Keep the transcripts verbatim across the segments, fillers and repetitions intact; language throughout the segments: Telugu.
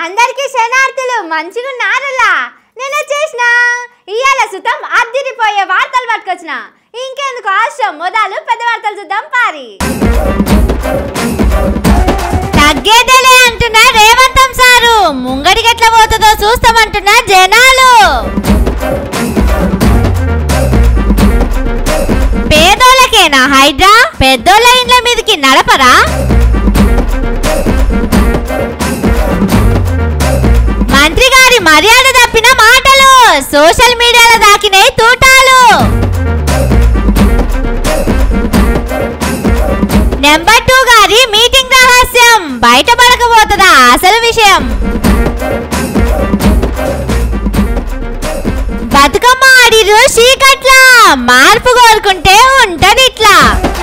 అందరికీ శనార్థులు మంచిగున్నారలా నేను వచ్చేసిన ఇయాల సుతం అద్దిరిపోయే వార్తలు పట్టుకొచ్చిన ఇంకెందుకు ఆశ్రం మొదలు పెద్ద వార్తలు చూద్దాం పారి తగ్గేదేలే అంటున్న రేవంతం సారు ముంగడికి ఎట్లా పోతుందో చూస్తామంటున్న జనాలు పేదోళ్ళకేనా హైడ్రా పెద్దోళ్ళ ఇండ్ల మీదకి నడపరా మంత్రి గారి మర్యాద తప్పిన మాటలు సోషల్ మీడియాలో దాకినాయి తూటాలు నెంబర్ టూ గారి మీటింగ్ రహస్యం బయటపడకపోతుందా అసలు విషయం బతుకమ్మ ఆడిరు చీకట్ల మార్పు కోరుకుంటే ఉంటది ఇట్లా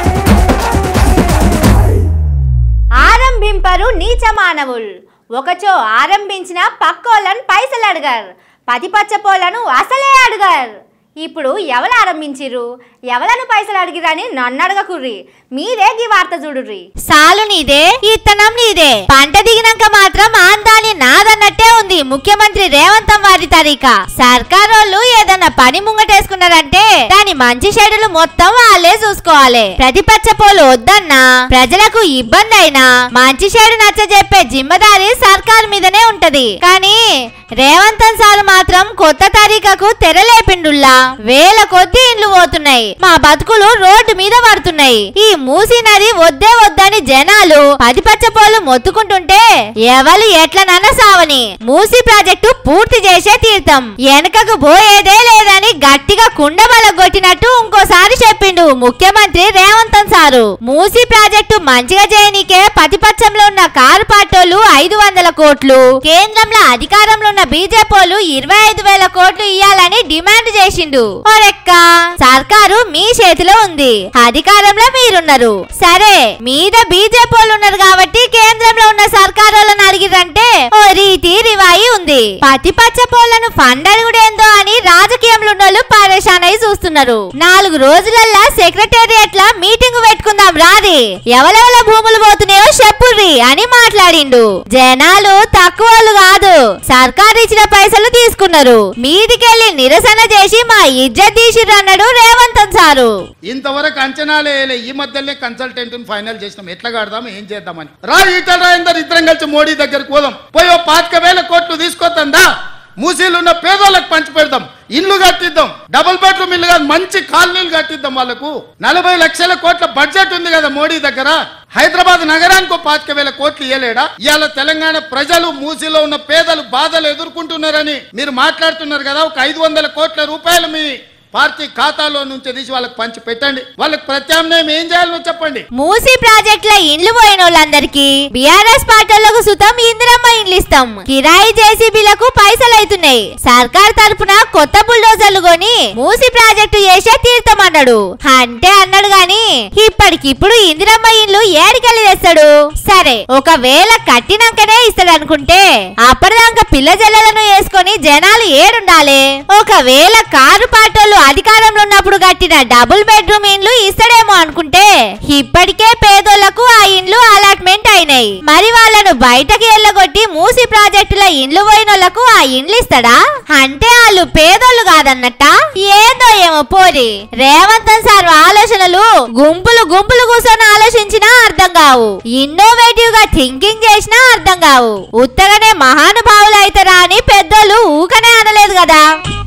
ఆరంభింపరు నీచ మానవులు ఒకచో ఆరంభించిన పక్కోళ్ళను పైసలు అడగారు పతిపచ్చపోలను అసలే అడగారు ఇప్పుడు ఎవరు ఆరంభించిరు ఎవలను పైసలు అడిగిరని నన్ను అడగకుర్రి మీరే ఈ వార్త చూడుర్రి సాలు నీదే ఇత్తనం నీదే పంట దిగినాక మాత్రం ఆందాని నాదన్నట్టే ఉంది ముఖ్యమంత్రి రేవంతం వారి తరీక సర్కారోళ్ళు ఏదన్నా పని ముంగటేసుకున్నారంటే దాని మంచి చెడులు మొత్తం వాళ్ళే చూసుకోవాలి ప్రతిపచ్చపోలు వద్దన్నా ప్రజలకు ఇబ్బంది అయినా మంచి చెడు నచ్చ చెప్పే జిమ్మదారి సర్కార్ మీదనే ఉంటది కానీ రేవంతం సార్ మాత్రం కొత్త తరీకకు తెరలేపిండుల్లా వేల కొద్ది ఇండ్లు పోతున్నాయి మా బతుకులు రోడ్డు మీద పడుతున్నాయి ఈ మూసీ నది వద్దే వద్దని జనాలు పదిపచ్చపోలు మొత్తుకుంటుంటే ఎవరు ఎట్లనన్నా సావని మూసీ ప్రాజెక్టు పూర్తి చేసే తీర్థం వెనకకు పోయేదే లేదని గట్టిగా కుండబలగొట్టినట్టు ఇంకోసారి చెప్పిండు ముఖ్యమంత్రి రేవంతం సారు మూసీ ప్రాజెక్టు మంచిగా చేయనికే పతిపచ్చంలో ఉన్న కారు పాటోలు ఐదు వందల కోట్లు కేంద్రంలో అధికారంలో ఉన్న బీజేపీలు ఇరవై ఐదు వేల కోట్లు ఇయ్యాలని డిమాండ్ చేసిండు ఓరెక్క సర్కారు మీ చేతిలో ఉంది అధికారంలో మీరున్నారు సరే మీద బీజేపీలు ఉన్నారు కాబట్టి కేంద్రంలో ఉన్న సర్కారులను అడిగిరంటే ఓ రీతి రివాయి ఉంది పతిపచ్చ పోలను ఫండ్ అడుగుడేందో అని రాజకీయంలో ఉన్నోళ్ళు పరేషాన్ అయి చూస్తున్నారు నాలుగు రోజులల్లా సెక్రటేరియట్ లా మీటింగ్ పెట్టుకుందాం రాది ఎవరెవల భూములు పోతున్నాయో చెప్పుర్రి అని మాట్లాడిండు జనాలు తక్కువలు కాదు సర్కారు ఇచ్చిన పైసలు తీసుకున్నారు మీదికెళ్లి నిరసన చేసి మా ఇజ్జత్ తీసిర్రు అన్నాడు రేవంతం సారు ఇంతవరకు అంచనాలే ఈ మధ్యలో కన్సల్టెంట్ ఫైనల్ చేసినాం ఎట్లా కడదాం ఏం చేద్దామని రా ఈటల రాజేందర్ ఇద్దరం కలిసి మోడీ దగ్గరకు పోదాం పోయి పాతిక వేల కోట్లు తీసుకొద్దా మూసీలు ఉన్న పేదోళ్ళకి పంచి పెడదాం ఇల్లు కట్టిద్దాం డబుల్ బెడ్రూమ్ ఇల్లు కాదు మంచి కాలనీలు కట్టిద్దాం వాళ్ళకు నలభై లక్షల కోట్ల బడ్జెట్ ఉంది కదా మోడీ దగ్గర హైదరాబాద్ నగరానికి పాతిక వేల కోట్లు ఇయ్యలేడా ఇవాళ తెలంగాణ ప్రజలు మూసీలో ఉన్న పేదలు బాధలు ఎదుర్కొంటున్నారని మీరు మాట్లాడుతున్నారు కదా ఒక ఐదు వందల కోట్ల రూపాయలు మీ పార్టీ ఖాతాలో నుంచి తీసి వాళ్ళకి పంచి పెట్టండి వాళ్ళకి ప్రత్యామ్నాయం ఏం చేయాలో చెప్పండి మూసీ ప్రాజెక్ట్ లో ఇండ్లు పోయిన వాళ్ళందరికీ బీఆర్ఎస్ పార్టీలకు సుతం ఇందిరమ్మ ఇండ్లు ఇస్తాం కిరాయి జేసీబీలకు పైసలు అవుతున్నాయి సర్కార్ తరఫున కొత్త బుల్డోజర్లు కొని మూసీ ప్రాజెక్టు చేసే తీర్థమన్నాడు అంటే అన్నాడు గాని ఇప్పటికిప్పుడు ఇందిరమ్మ ఇండ్లు ఏడికెళ్ళి తెస్తాడు సరే ఒకవేళ కట్టినాకనే ఇస్తాడు అనుకుంటే అప్పటిదాకా పిల్ల జల్లలను వేసుకొని జనాలు ఏడుండాలి ఒకవేళ కారు పాటోలు అధికారంలో ఉన్నప్పుడు కట్టిన డబుల్ బెడ్రూమ్ ఇండ్లు ఇస్తాడేమో అనుకుంటే ఇప్పటికే పేదోళ్లకు ఆ ఇండ్లు అలాట్మెంట్ అయినాయి మరి వాళ్ళను బయటకి ఎల్లగొట్టి మూసి ప్రాజెక్టుల ఇండ్లు పోయినోళ్లకు ఆ ఇండ్లు ఇస్తాడా అంటే వాళ్ళు పేదోళ్ళు కాదన్నట్ట ఏదో ఏమో పోరి రేవంతం సార్ ఆలోచనలు గుంపులు గుంపులు కూర్చొని ఆలోచించినా అర్థం కావు ఇన్నోవేటివ్ గా థింకింగ్ చేసినా అర్థం కావు ఉత్తగానే మహానుభావులు అవుతారా అని పెద్దోళ్ళు ఊకనే అనలేదు కదా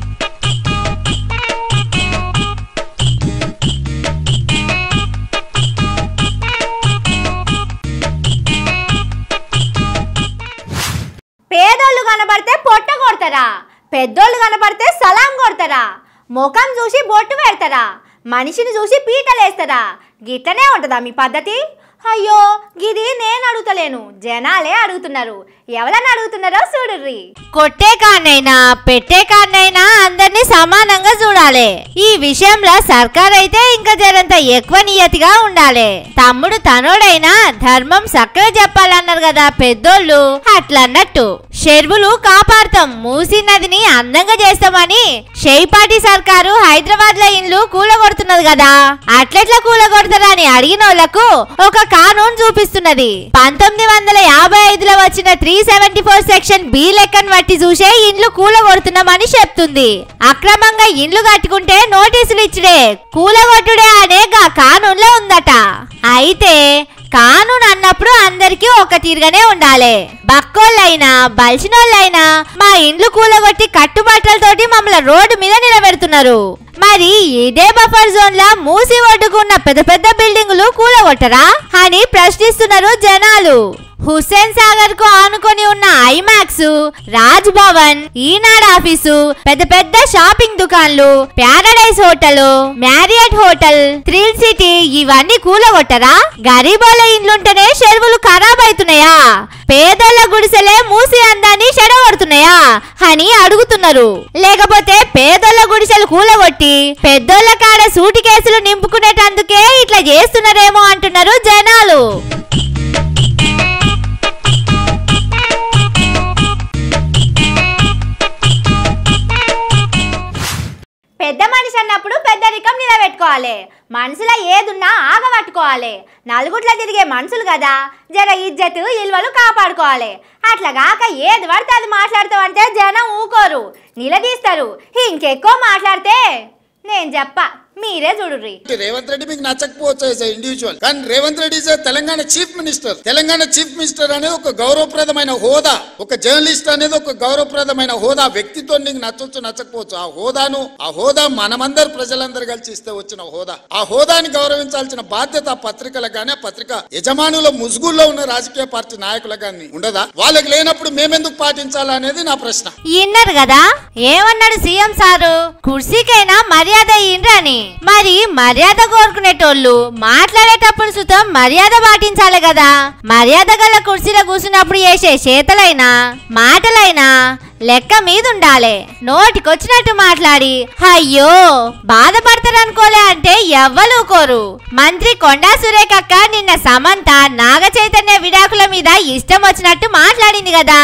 పేదోళ్ళు కనబడితే పొట్ట కొడతారా పెద్దోళ్ళు కనబడితే సలాం కొడతారా ముఖం చూసి బొట్టు పెడతారా మనిషిని చూసి పీటలేస్తారా గిట్లనే ఉంటుందా మీ పద్ధతి అయ్యో గిది నేను అడుగుతలేను జనాలే అడుగుతున్నారు ఎవరన్నా అడుగుతున్నారో చూడుర్రి కొట్టే కాన్నైనా పెట్టే కాన్నైనా అందరినీ సమానంగా చూడాలి ఈ విషయంలో సర్కార్ అయితే ఇంకా జరంత ఎక్కువ నియతిగా ఉండాలి తమ్ముడు తనోడైనా ధర్మం చక్కగా చెప్పాలన్నారు కదా పెద్దోళ్ళు అట్లన్నట్టు చెరువులు కాపాడుతాం మూసీ నదిని అందంగా చేస్తామని షేపాటి సర్కారు హైదరాబాద్ లో ఇండ్లు కూలగొడుతున్నది కదా, అట్లెట్లా కూలగొడతారా అని అడిగిన వాళ్ళకు ఒక కానూన్ చూపిస్తున్నది. పంతొమ్మిది వందల యాభై ఐదులో వచ్చిన three seventy four section B లెక్కను బట్టి చూసే ఇండ్లు కూలగొడుతున్నామని చెప్తుంది. అక్రమంగా ఇండ్లు కట్టుకుంటే నోటీసులు ఇచ్చుడే, కూలగొట్టుడే అనే గా కానూన్లో ఉందట. అయితే కానూన్ అన్నప్పుడు అందరికీ ఒక తీరుగానే ఉండాలి. బక్కోళ్ళైనా బలిసినోళ్ళైనా మా ఇండ్లు కూలగొట్టి కట్టుబట్టలతోటి మమ్మల్ని రోడ్డు మీద నిలబెడుతున్నారు. మరి ఇదే బఫర్ జోన్ లా మూసి ఒడ్డుకున్న పెద్ద పెద్ద బిల్డింగులు కూలగొట్టరా అని ప్రశ్నిస్తున్నారు జనాలు. హుస్సేన్ సాగర్ కు ఆనుకొని ఉన్న ఐమాక్స్, రాజ్ భవన్, ఈనాడ్ ఆఫీసు, పెద్ద పెద్ద షాపింగ్ దుకాన్లు, Paradise hotel, Marriott hotel, Thrill City ఇవన్నీ కూలగొట్టరా? గరీబోల ఇండ్లుంటేనే చెరువులు ఖరాబ్ అవుతున్నాయా? పేదోళ్ళ గుడిసెలే మూసి అందాన్ని చెడగొడుతున్నాయా అని అడుగుతున్నారు. లేకపోతే పేదోళ్ళ గుడిసెలు కూలగొట్టి పెద్దోళ్ళ కాడ సూటి కేసులు నింపుకునేటందుకే ఇట్లా చేస్తున్నారేమో అంటున్నారు జనాలు. పెద్ద మనిషి అన్నప్పుడు పెద్దరికం నిలబెట్టుకోవాలి, మనసులో ఏదున్నా ఆగబట్టుకోవాలి. నలుగుట్ల తిరిగే మనుషులు కదా, జర ఇజ్జతు ఇల్వలు కాపాడుకోవాలి. అట్లాగాక ఏది పడితే అది మాట్లాడుతావు అంటే జనం ఊకోరు, నిలదీస్తారు. ఇంకెక్కువ మాట్లాడితే నేను చెప్ప మీరే చూడుర్రి. రేవంత్ రెడ్డి మీకు నచ్చకపోవచ్చు యాజ్ ఇండివిజువల్, కానీ Revanth Reddy is Telangana chief minister. Telangana chief minister అనేది ఒక గౌరవప్రదమైన హోదా, ఒక జర్నలిస్ట్ అనేది ఒక గౌరవప్రదమైన హోదా. వ్యక్తితో నీకు నచ్చొచ్చు నచ్చకపోవచ్చు, ఆ హోదాను ఆ హోదా మనమందరు ప్రజలందరూ కలిసి ఇస్తే వచ్చిన హోదా. ఆ హోదాని గౌరవించాల్సిన బాధ్యత ఆ పత్రికలకు కానీ, ఆ పత్రిక యజమానుల ముసుగుల్లో ఉన్న రాజకీయ పార్టీ నాయకులకు కానీ ఉండదా? వాళ్ళకి లేనప్పుడు మేమెందుకు పాటించాలా అనేది నా ప్రశ్న. విన్నారు కదా ఏమన్నాడు సీఎం సారు, కుర్సీకైనా మర్యాద ఇయ్యండి అని. మరి మర్యాద కోరుకునేటోళ్ళు మాట్లాడేటప్పుడు సుతం మర్యాద పాటించాలి కదా. మర్యాద గల కుర్చీలో కూర్చున్నప్పుడు చేసే చేతలైనా మాటలైనా లెక్క మీద ఉండాలి. నోటికొచ్చినట్టు మాట్లాడి అయ్యో బాధపడతారనుకోలే అంటే ఎవ్వరు కోరు. మంత్రి కొండా సురేఖక్క నిన్న సమంత నాగ చైతన్య విడాకుల మీద ఇష్టం వచ్చినట్టు మాట్లాడింది కదా.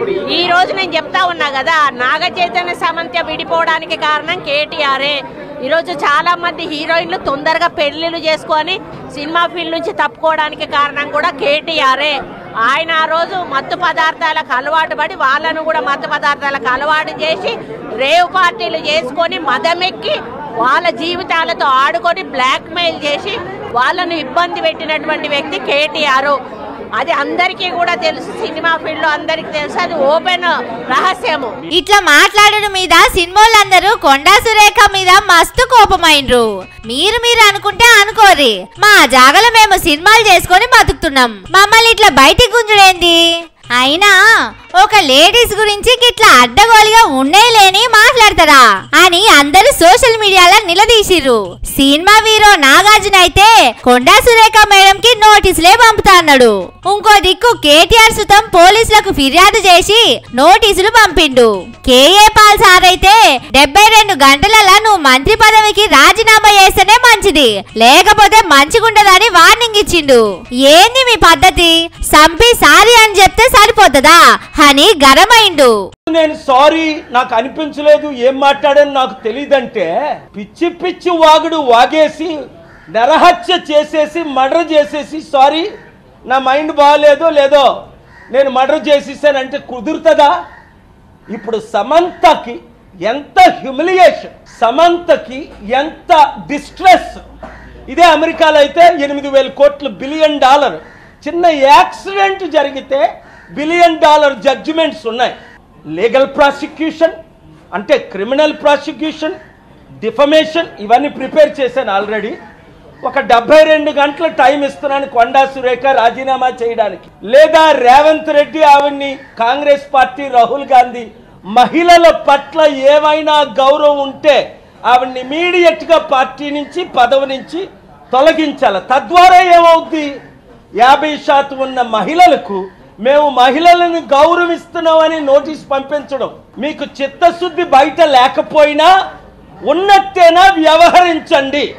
ఈ రోజు నేను చెప్తా ఉన్నా కదా, నాగ చైతన్య సమంత విడిపోవడానికి కారణం కేటీఆరే. ఈరోజు చాలా మంది హీరోయిన్లు తొందరగా పెళ్లిళ్ళు చేసుకొని సినిమా ఫీల్డ్ నుంచి తప్పుకోవడానికి కారణం కూడా కేటీఆరే. ఆయన ఆ రోజు మత్తు పదార్థాలకు అలవాటు పడి వాళ్ళను కూడా మత్తు పదార్థాలకు అలవాటు చేసి రేవ్ పార్టీలు చేసుకొని మదమెక్కి వాళ్ళ జీవితాలతో ఆడుకొని బ్లాక్ మెయిల్ చేసి వాళ్ళను ఇబ్బంది పెట్టినటువంటి వ్యక్తి కేటీఆర్. అది అందరికీ కూడా తెలుసు, సినిమా ఫీల్డ్ లో అందరికి తెలుసు, అది ఓపెన్ రహస్యము. ఇట్లా మాట్లాడడం మీద సినిమాలందరూ కొండా సురేఖ మీద మస్తు కోపమైండ్రు. మీరు మీరు అనుకుంటే అనుకోరి, మా జాగలో మేము సినిమాలు చేసుకొని బతుకుతున్నాం, మమ్మల్ని ఇట్లా బయటికి గుంజుడేంది? అయినా ఒక లేడీస్ గురించి గిట్లా అడ్డగోలుగా ఉండేలేని మాట్లాడతారా అని అందరూ సోషల్ మీడియాలో నిలదీసిర్రు. సినిమా హీరో నాగార్జున అయితే కొండా సురేఖ మేడం కి నోటీసులే పంపుతా అన్నాడు. ఇంకో దిక్కు కేటీఆర్ సుతం పోలీసులకు ఫిర్యాదు చేసి నోటీసులు పంపిండు. కేఏ పాల్ సార్ అయితే డెబ్బై రెండు గంటలలో నువ్వు మంత్రి పదవికి రాజీనామా చేస్తేనే మంచిది, లేకపోతే మంచిగుండదని వార్నింగ్ ఇచ్చిండు. ఏంది మీ పద్ధతి? సంపి సారీ అని చెప్తే సరిపోతుందా అని గరమైండు. నేను సారీ నాకు అనిపించలేదు, ఏం మాట్లాడాను నాకు తెలియదంటే పిచ్చి పిచ్చి వాగుడు వాగేసి నరహత్య చేసేసి మర్డర్ చేసేసి సారీ నా మైండ్ బాగాలేదో లేదో నేను మర్డర్ చేసేసానంటే కుదురుతుందా? ఇప్పుడు సమంతకి ఎంత హ్యూమిలియేషన్, సమంతకి ఎంత డిస్ట్రెస్. ఇదే అమెరికాలో అయితే ఎనిమిది వేల కోట్లు బిలియన్ డాలర్ చిన్న యాక్సిడెంట్ జరిగితే బిలియన్ డాలర్ జడ్జిమెంట్స్ ఉన్నాయి. లీగల్ ప్రాసిక్యూషన్ అంటే క్రిమినల్ ప్రాసిక్యూషన్, డిఫమేషన్ ఇవన్నీ ప్రిపేర్ చేశాను ఆల్రెడీ. ఒక డెబ్బై రెండు గంటల టైం ఇస్తున్నాను కొండా సురేఖ రాజీనామా చేయడానికి, లేదా రేవంత్ రెడ్డి ఆవిడ్ని కాంగ్రెస్ పార్టీ రాహుల్ గాంధీ మహిళల పట్ల ఏమైనా గౌరవం ఉంటే ఆవిడ్ని ఇమీడియట్ గా పార్టీ నుంచి పదవి నుంచి తొలగించాలి. తద్వారా ఏమవుద్ది, యాభై శాతం ఉన్న మహిళలకు మేము మహిళలను గౌరవిస్తున్నామని నోటీస్ పంపించడం. మీకు చిత్తశుద్ధి బయట లేకపోయినా ఉన్నట్టేనా వ్యవహరించండి.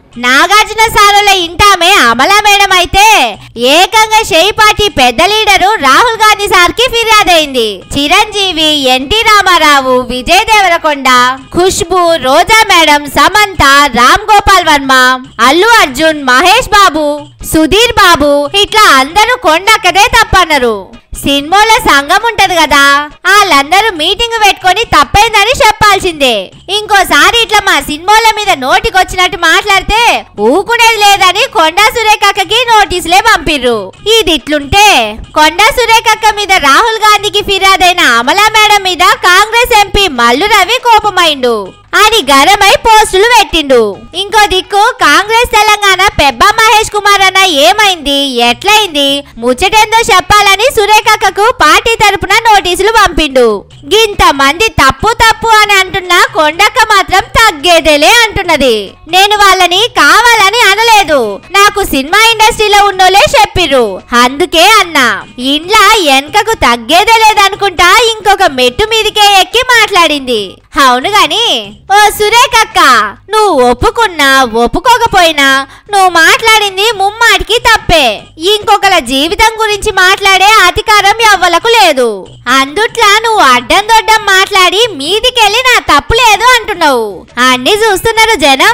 నాగార్జున సారుల ఇంటామే అమలా మేడం అయితే ఏకంగా షేయి పార్టీ పెద్ద లీడరు రాహుల్ గాంధీ సార్ కి ఫిర్యాదైంది. చిరంజీవి, ఎన్టీ రామారావు, విజయ్ దేవరకొండ, ఖుష్బు, రోజా మేడం, సమంత, రామ్ గోపాల్ వర్మ, అల్లు అర్జున్, మహేష్ బాబు, సుధీర్ బాబు ఇట్లా అందరూ కొండక్కదే తప్పన్నారు. సినిమాలో సంఘం ఉంటది కదా, వాళ్ళందరూ మీటింగ్ పెట్టుకొని తప్పైందని చెప్పాల్సిందే. ఇంకోసారి ఇట్లా మా సినిమాల మీద నోటికొచ్చినట్టు మాట్లాడితే ఊకునేది లేదని కొండా సురేఖకి నోటీసులే పంపిర్రు. ఇది ఇట్లుంటే కొండా సురేఖ మీద రాహుల్ గాంధీకి ఫిర్యాదైన అమలా మేడం మీద కాంగ్రెస్ ఎంపీ మల్లు రవి కోపమైండు. అని గరమై పోస్టులు పెట్టిండు. ఇంకో దిక్కు కాంగ్రెస్ తెలంగాణ పెబ్బా మహేష్ కుమార్ అన్న ఏమైంది, ఎట్లయింది, ముచ్చటేందో చెప్పాలని సురేఖకు పార్టీ తరపున నోటీసులు పంపిండు. గింత మంది తప్పు తప్పు అని అంటున్నా కొండక్క మాత్రం తగ్గేదేలే అంటున్నది. నేను వాళ్ళని కావాలని అనలేదు, నాకు సినిమా ఇండస్ట్రీలో ఉన్నోలే చెప్పిర్రు, అందుకే అన్నా. ఇండ్లా వెనకకు తగ్గేదే లేదనుకుంటా ఇంకొక మెట్టు మీదకే ఎక్కి మాట్లాడింది. అవును గాని ఓ సురేఖక్క, నువ్వు ఒప్పుకున్నా ఒప్పుకోకపోయినా నువ్వు మాట్లాడింది ముమ్మాటికి తప్పే. ఇంకొకల జీవితం గురించి మాట్లాడే అధికారం ఎవ్వలకు లేదు. అందుట్లా నువ్వు అడ్డం దొడ్డం మాట్లాడి మీదికెళ్ళి నా తప్పు లేదు అంటున్నావు. అన్ని చూస్తున్నారు జనం.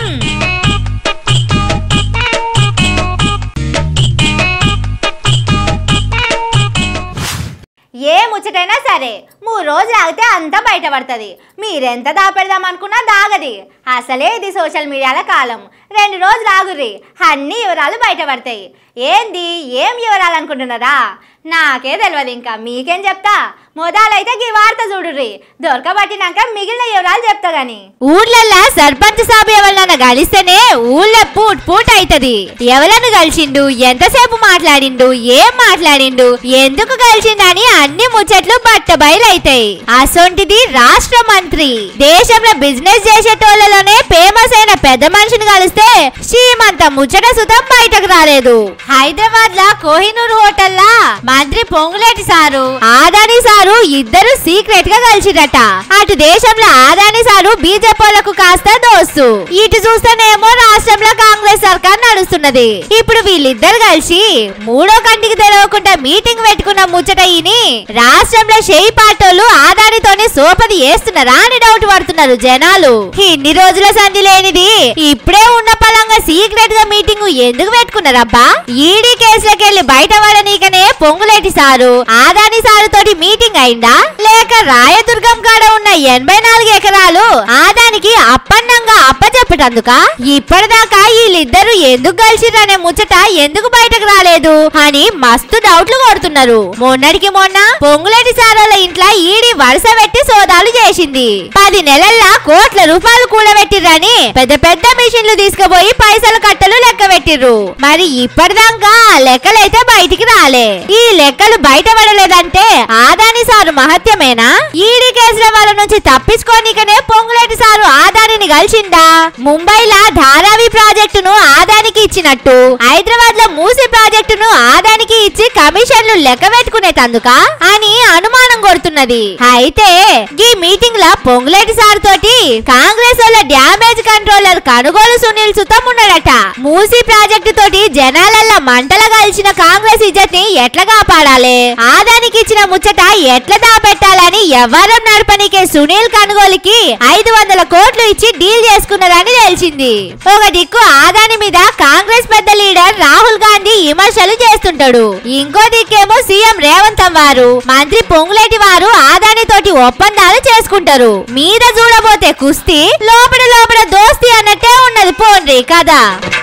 ఏ ముచ్చటైనా సరే మూడు రోజులు ఆగితే అంతా బయటపడుతుంది. మీరెంత దాపెడదాం అనుకున్నా దాగది. అసలే ఇది సోషల్ మీడియాల కాలం. రెండు రోజులు ఆగుర్రి, అన్ని వివరాలు బయటపడతాయి. ఏంది ఏం వివరాలు అనుకుంటున్నారా? నాకే తెలియదు, ఇంకా మీకేం చెప్తా. మొదలైతే ఈ వార్త చూడుర్రి, దొరకబట్టినాక మిగిలిన వివరాలు చెప్తా గాని. ఊర్లల్లా సర్పంచ్ సాబ్ ఎవరన్నా కలిస్తేనే ఊళ్ళో పూట్ పూట్ అవుతుంది. ఎవరನ್ನು కలిసిండు, ఎంతసేపు మాట్లాడిండు, ఏం మాట్లాడిండు, ఎందుకు కలిసిండని అన్ని ముచ్చట్లు బట్ట బయలైతాయి. అసొంటిది రాష్ట్ర మంత్రి దేశంలో బిజినెస్ చేసేటోళ్లలోనే ఫేమస్ అయిన పెద్ద మనిషిని కలిస్తే శ్రీమంత ముచ్చట సుతం బయటకు రాలేదు. హైదరాబాద్ లా కోహినూర్ హోటల్ లా మంత్రి పొంగులేటి సారు, ఆదాని సారు ఇద్దరు సీక్రెట్ గా కలిసిరట. అటు దేశంలో ఆదాని సారు బీజేపీలకు కాస్త దోస్తు, ఇటు చూస్తేనేమో రాష్ట్రంలో కాంగ్రెస్ సర్కార్ నడుస్తున్నది. ఇప్పుడు వీళ్ళిద్దరు కలిసి మూడో కంటికి తెలవకుండా మీటింగ్ పెట్టుకున్న ముచ్చట ఈని రాష్ట్రంలో షేయి పార్టీలు ఆదానితోనే సోపది వేస్తున్నారా అని డౌట్ పడుతున్నారు జనాలు. ఇన్ని రోజుల సంధి లేనిది ఇప్పుడే ఉన్న పలంగా సీక్రెట్ గా మీటింగ్ ఎందుకు పెట్టుకున్నారబ్బా? ఈడీ కేసులకెళ్లి బయట పడనీకనే పొంగులేటి సారు ఆదాని సారు తోటి మీటింగ్ అయిందా, లేక రాయదుర్గం కాడ ఉన్న ఎనభై నాలుగు ఎకరాలు ఆదానికి అప్పన్నంగా అప్పచెప్పటందుక? ఇప్పటిదాకా వీళ్ళిద్దరు ఎందుకు కలిసిరనే ముచ్చట ఎందుకు బయటకు రాలేదు అని మస్తు డౌట్లు కొడుతున్నారు. మొన్నటికి మొన్న పొంగులేటి సారోల ఇంట్లో ఈడీ వరుస పెట్టి సోదాలు చేసింది. పది నెలల్లో కోట్ల రూపాయలు కూడబెట్టిర్రని పెద్ద పెద్ద మిషన్లు తీసుకుపోయి పైసలు కట్టలు లెక్క పెట్టిర్రు. మరి ఇప్పటిదాకా లెక్కలైతే బయటికి రాలే. ఈ లెక్కలు బయట పడలేదంటే ఆదాని సారు మహత్యమేనా? ఈడీ కేసుల వాళ్ళ నుంచి తప్పించుకోనికనే పొంగులేటి సారు ఆదానిని కలిసిందా? ముంబైలా ధారావి ప్రాజెక్టును ఆదానికి ఇచ్చినట్టు హైదరాబాద్ లో మూసి ప్రాజెక్టును ఆదానికి ఇచ్చి కమిషన్లు లెక్క పెట్టుకునేటందుక అని అనుమానం కొడుతున్నది. అయితే ఈ మీటింగ్ లా పొంగులేటి సార్ తోటి కాంగ్రెస్ వాళ్ళ డ్యామేజ్ కంట్రోలర్ కనుగోలు సునీల్ సుతం ఉన్నాడట. మూసి ప్రాజెక్టు తోటి జనాలల్లా మంటల కలిసిన కాంగ్రెస్ ఇజ్జత్ ని ఎట్లా కాపాడాలి, ఆదానికి ఇచ్చిన ముచ్చట ఎట్లా దాపెట్టాలని వ్యవహారం నడపనికే సునీల్ కనుగోలుకి ఐదు వందల కోట్లు ఇచ్చి డీల్ చేసుకున్నారని తెలిసింది. ఒక దిక్కు ఆదాని మీద కాంగ్రెస్ పెద్ద లీడర్ రాహుల్ గాంధీ విమర్శలు చేస్తుంటాడు, ఇంకో దిక్కేమో సీఎం రేవంత్ వారు మంత్రి పొంగులేటి వారు ఆదాని తోటి ఒప్పందాలు చేసుకుంటారు. మీద చూడబోతే కుస్తీ, లోపల లోపల దోస్తి అన్నట్టే ఉన్నది పోండ్రి కదా.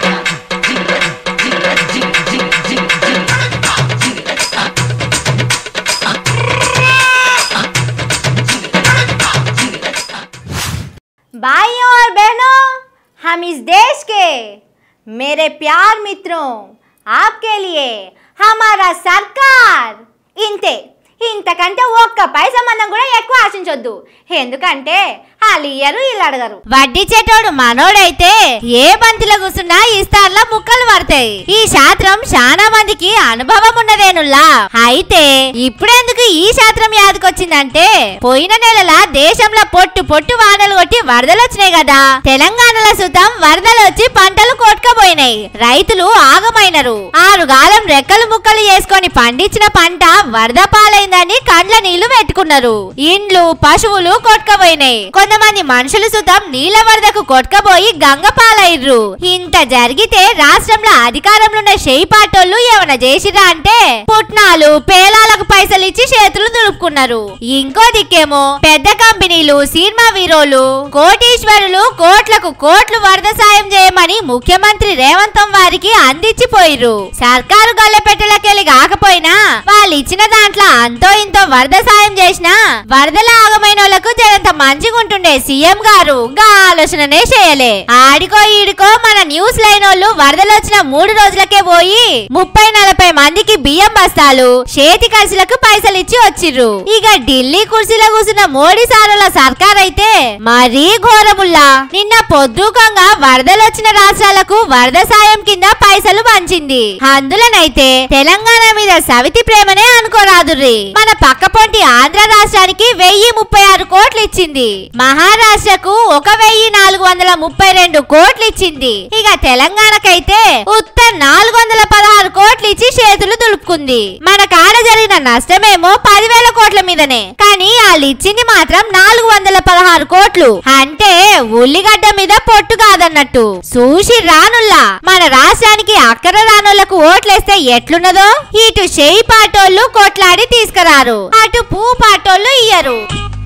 भाइयों और बहनों, हम इस देश के मेरे प्यार मित्रों, आपके लिए हमारा सरकार ఇంతే, ఇంతకంటే ఒక్క పైసా మనం కూడా ఎక్కువ ఆశించొద్దు. ఎందుకంటే వాళ్ళు ఇయ్యరు వీళ్ళు అడగరు. వడ్డిచ్చేటోడు మనోడైతే ఏ బంతిలో కూర్చున్నా ఇస్తార్లా ముక్కలు పడతాయి. ఈ శాస్త్రం చాలా మందికి అనుభవం ఉన్నదేనుల్లా. అయితే ఇప్పుడెందుకు ఈ శాస్త్రం యాదకొచ్చిందంటే పోయిన నెలల దేశంలో పొట్టు పొట్టు వానలు కొట్టి వరదలు వచ్చినాయి కదా. తెలంగాణలో సుతం వరదలు వచ్చి పంటలు కొట్టుకపోయినాయి. రైతులు ఆగమైనరు. ఆరు గాలం రెక్కలు ముక్కలు చేసుకొని పండించిన పంట వరద పాలైందని కండ్ల నీళ్లు పెట్టుకున్నారు. ఇండ్లు పశువులు కొట్టుకపోయినాయి. కొంతమంది మనుషులు సుతం నీళ్ల వరదకు కొట్టుకపోయి గంగ పాలయ్యారు. ఇంత జరిగితే రాష్ట్రంలో అధికారంలో ఉన్న షెయి పాటోళ్ళు ఏమైనా చేసిరా అంటే పుట్నాలు పేలాలకు పైసలు ఇచ్చి చేతులు దులుపుకున్నారు. ఇంకో దిక్కేమో పెద్ద కంపెనీలు సినిమా హీరోలు కోటీశ్వరులు కోట్లకు కోట్లు వరద సాయం చేయమని ముఖ్యమంత్రి రేవంత్ వారికి అందించిపోయిరు. సర్కారు గల్లెపెట్టెలకెళ్ళి కాకపోయినా వాళ్ళు ఇచ్చిన దాంట్లో అంతో ఇంతో వరద సాయం చేసినా వరదల ఆగమైన వాళ్ళకు జరంత మంచిగా ఉంటుండే సీఎం గారు గా ఆలోచననే చేయలే. ఆడికో ఈడికో మన న్యూస్ లైన్ వాళ్ళు వరదలు వచ్చిన మూడు రోజులకే పోయి ముప్పై నలభై మందికి బియ్యం బస్తాలు చేతి ఖర్చులకు పైసలు ఇచ్చి వచ్చిర్రు. ఇక ఢిల్లీ కుర్చీలో కూర్చున్న మోడీ సారుల సర్కార్ అయితే మరీ ఘోరముల్లా నిన్న పొద్దుకంగా వరదలు వచ్చిన రాష్ట్రాలకు వరద సాయం కింద పైసలు పంచింది. అందులోనైతే తెలంగాణ మీద సవితి ప్రేమనే అనుకోరాదుర్రి. మన పక్కపొంటి ఆంధ్ర రాష్ట్రానికి వెయ్యి ముప్పై ఆరు కోట్లు ఇచ్చింది. మహారాష్ట్రకు ఒక వెయ్యి నాలుగు వందల ముప్పై రెండు కోట్లు ఇచ్చింది. ఇక తెలంగాణకైతే ఉత్త నాలుగు వందల పదహారు కోట్లు ఇచ్చి చేతులు దులుపుకుంది. మన కాడ జరిగిన నష్టమేమో పదివేల కోట్ల మీదనే, కానీ వాళ్ళు ఇచ్చింది మాత్రం నాలుగు వందల పదహారు కోట్లు. అంటే ఉల్లిగడ్డ మీద పొట్టు కాదన్నట్టు. చూసి రానుల్లా మన రాష్ట్రానికి అక్కర రానులకు ఓట్లేస్తే ఎట్లున్నదో ఇటు షెయి పాటోళ్ళు కొట్లాడి తీసుకురారు, అటు పూ పాటోళ్ళు ఇయ్యరు.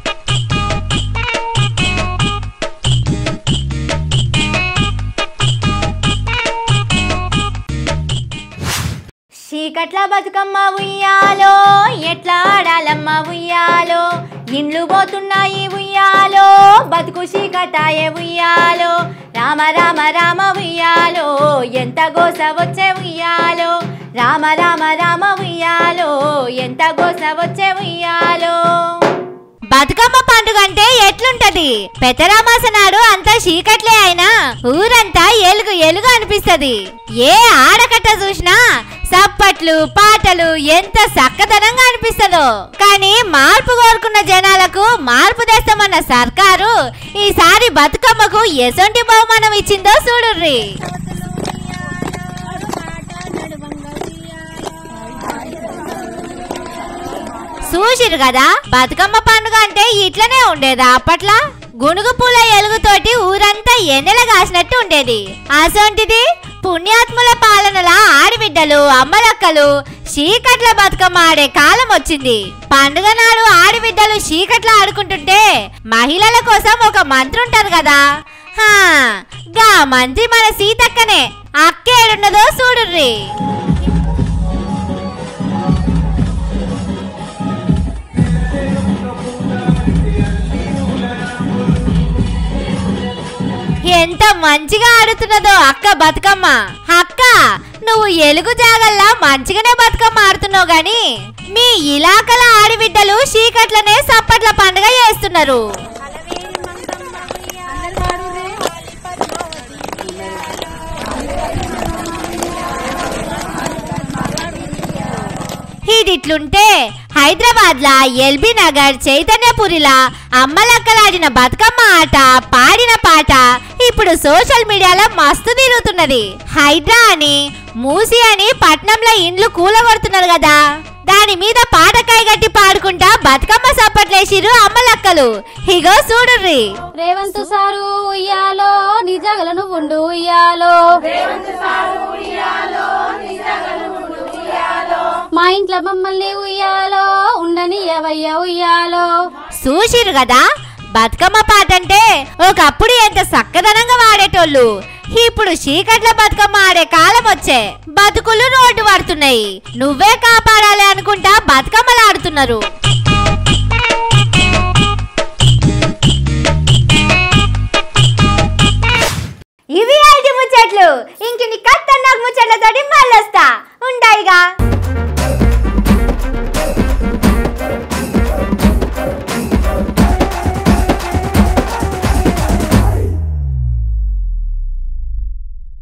చీకట్ల బతుకమ్మ ఉయ్యాలో ఎట్లా ఆడాలమ్మ ఉయ్యాలో, ఇండ్లు పోతున్నాయి ఉయ్యాలో బతుకు చీకటాయే ఉయ్యాలో, రామ రామ రామ ఉయ్యాలో ఎంత గోస వచ్చే ఉయ్యాలో, రామ రామ రామ ఉయ్యాలో ఎంత గోస వచ్చే ఉయ్యాలో. బతుకమ్మ పండుగ అంటే ఎట్లుంటది? పెద్దరామాస నాడు అంతా చీకట్లే అయినా ఊరంతా ఎలుగు ఎలుగు అనిపిస్తది. ఏ ఆడకట్ట చూసినా సప్పట్లు పాటలు ఎంత చక్కదనంగా అనిపిస్తుందో. కానీ మార్పు కోరుకున్న జనాలకు మార్పు తెస్తామన్న సర్కారు ఈసారి బతుకమ్మకు ఎసొంటి బహుమానం ఇచ్చిందో చూడుర్రి. చూసిరు కదా, బతుకమ్మ పండుగ అంటే ఇట్లనే ఉండేదా అప్పట్లా? గునుగు పూల ఎలుగుతోటి ఊరంతా ఎన్నెల కాసినట్టు ఉండేది. అసొంటిది పుణ్యాత్ముల పాలనల ఆడిబిడ్డలు అమ్మలక్కలు చీకట్ల బతుకమ్మ ఆడే కాలం వచ్చింది. పండుగ నాడు ఆడిబిడ్డలు చీకట్ల ఆడుకుంటుంటే మహిళల కోసం ఒక మంత్రి ఉంటారు కదా, హా గా మంత్రి మన సీతక్కనే. అక్కేడున్నదో చూడుర్రి. ఎంత మంచిగా ఆడుతున్నదో అక్క బతుకమ్మ. అక్క నువ్వు ఎలుగు జాగల్లా మంచిగానే బతుకమ్మ ఆడుతున్నావు గాని మీ ఇలాకల ఆడిబిడ్డలు చీకట్లనే సప్పట్ల పండుగ చేస్తున్నారు. ఇదిట్లుంటే హైదరాబాద్ లా ఎల్బీ నగర్ చైతన్యపురిలా అమ్మలక్కలాడిన బతుకమ్మ ఆట పాడిన పాట ఇప్పుడు సోషల్ మీడియాలో మస్తు తిరుగుతున్నది. హైడ్రా అని మూసి అని పట్నంలో ఇండ్లు కూలగొడుతున్నారు కదా, దాని మీద పాటకాయ గట్టి పాడుకుంటా బతుకమ్మ సప్పట్లేసిరు అమ్మలక్కలు. ఇగో చూడుర్రి. రేవంత్ సారు ఉయ్యాలో నిజగలను ఉండు ఉయ్యాలో, మా ఇంట్లో మమ్మల్ని ఉయ్యాలో ఉండని ఎవయ్య ఉయ్యాలో. చూసిరు కదా, బతుకమ్మ పాట అంటే ఒకప్పుడు ఎంత చక్కదనంగా వాడేటోళ్ళు. ఇప్పుడు చీకట్ల బతుకమ్మ ఆడే కాలం వచ్చే బతుకులు రోడ్డు పడుతున్నాయి. నువ్వే కాపాడాలి అనుకుంటా బతుకమ్మలు ఆడుతున్నారు. ఇవి ఐదు ముచ్చట్లు. ఇంక నీ కత్త నాకు ముచ్చట్లతోటి మళ్ళొస్తా ఉంటాయిగా.